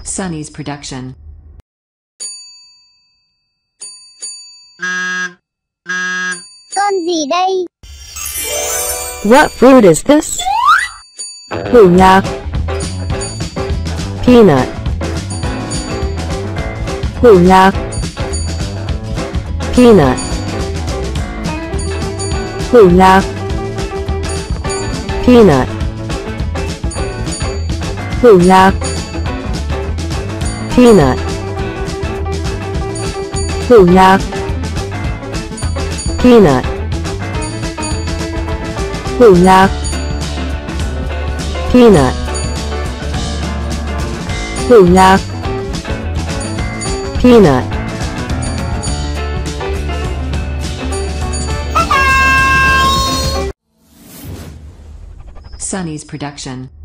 Sunny's production. Con gì đây? What fruit is this? Hủ lạc. Peanut. Hủ lạc. Peanut. Hủ lạc. Peanut. Hủ lạc. Peanut. Hủ lạc. Peanut. Hủ lạc. Peanut. Hủ lạc. Peanut. Sunny's production.